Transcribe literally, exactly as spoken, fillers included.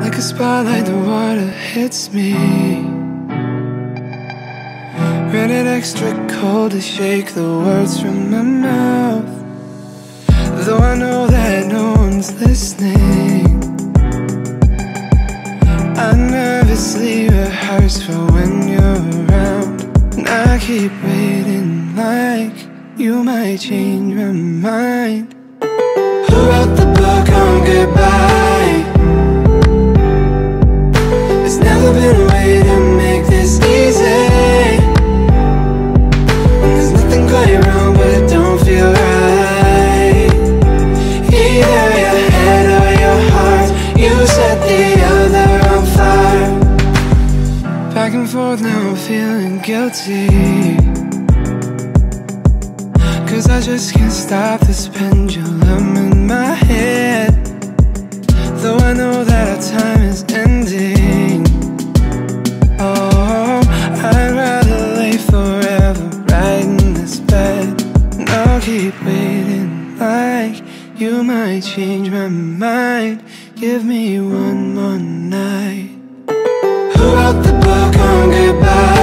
Like a spotlight, the water hits me. Rated extra cold to shake the words from my mouth. Though I know that no one's listening, I nervously rehearse for when you're around. And I keep waiting like you might change my mind. Who wrote the book on goodbye? There's never been a way to make this easy. And there's nothing quite wrong, but it don't feel right. Either your head or your heart, you set the other on fire. Back and forth now, I'm feeling guilty, 'cause I just can't stop this pendulum in my head. Though I know that our time is ending, oh, I'd rather lay forever right in this bed. And I'll keep waiting like you might change my mind. Give me one more night. Who wrote the book on goodbye?